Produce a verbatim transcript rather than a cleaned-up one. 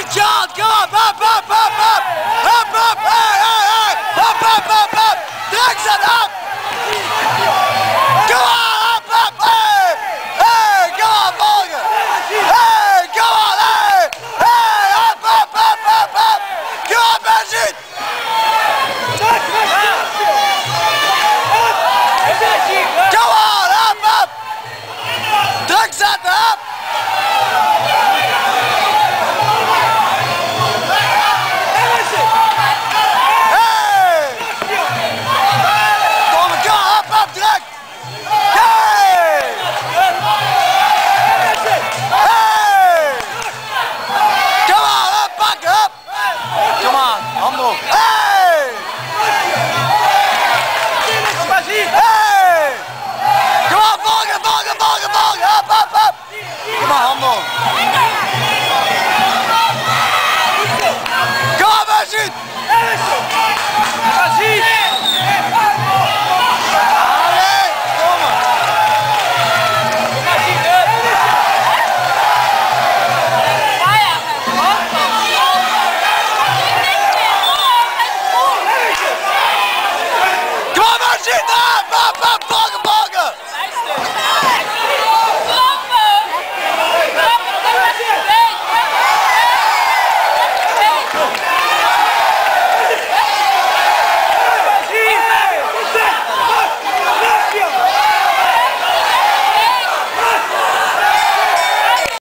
Good job, go up, up, up, up, up, up, up, hey, hey, hey, up, up, up, up, druk zet, up, go on, up, up, hey, hey, go on, volgen, hey, go on, hey, hey, up, up, up, up, up, go on, Benji, go on, up, up, druk zetten, up. Shit up!